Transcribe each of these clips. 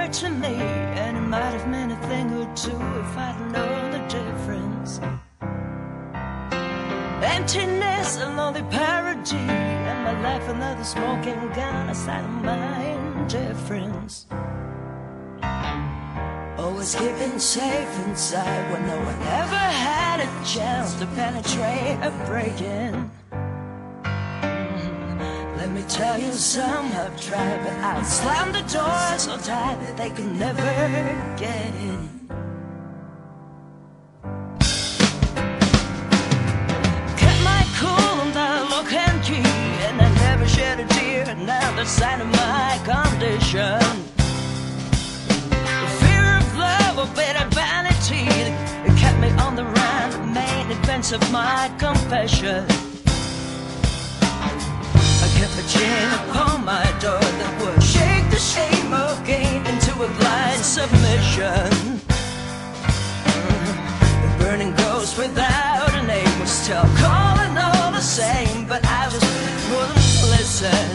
word to me, and it might have meant a thing or two if I'd known the difference. Emptiness, a lonely parody, and my life another smoking gun aside of my indifference. Always keeping safe inside when no one ever had a chance to penetrate or break in. Let me tell you, some have tried, but I slammed the door so tight that they could never get in. Kept my cool and the lock and key, and I never shed a tear, and now the sign of my condition. The fear of love, a bit of vanity, it kept me on the run, the main events of my confession. Kept a chain upon my door that would shake the shame of gain into a blind submission. The burning ghost without a name was still calling all the same, but I just wouldn't listen.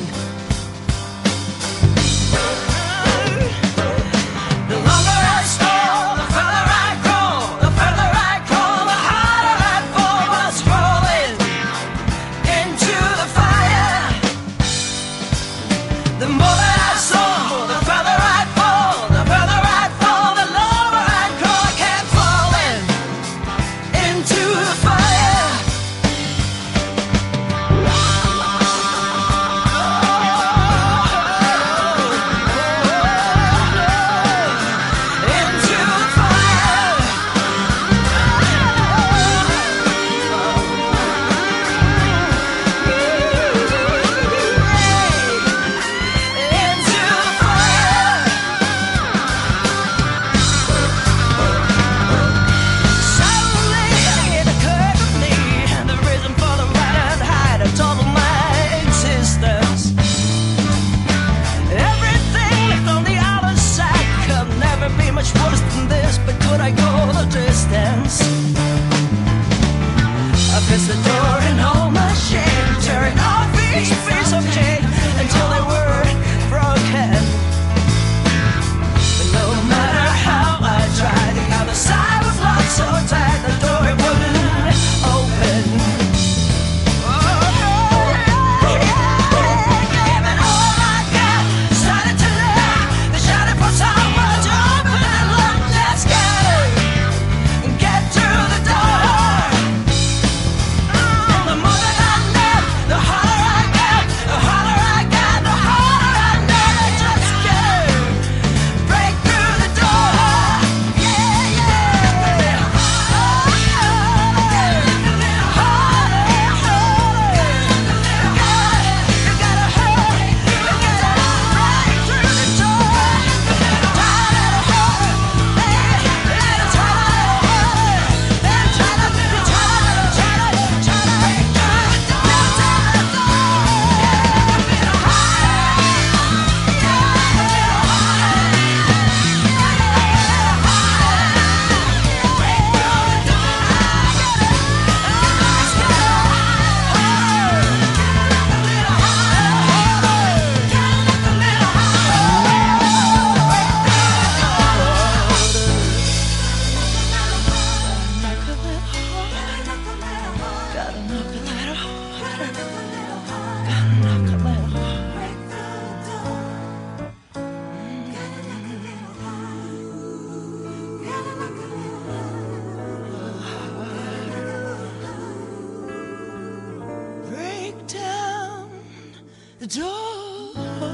The longer I stole, the further I crawl, the further I crawl, the harder I fall, while scrolling into the fire. The more that I saw, the further I fall, the further I fall, the lower I go. I kept falling into the fire. Into the fire. Into the fire. Suddenly it occurred to me the reason for the right and hide of total my existence. Everything left on the other side could never be much worse than this, but could I go the distance? I pressed the door and all my shame, tearing off each piece of chain until they were broken. But no matter how I tried, the other side was locked so tight, the door it wouldn't open. Gave it all I got, started to live. The shining for someone to open and look. Let's go and get through the door. The more that I live, the harder I get, the harder I get, the harder I know. Just go, break through the door. Yeah, yeah. You gotta hurry, you gotta break through the door. Gotta knock a little harder. Gotta knock a little harder. Break down the door.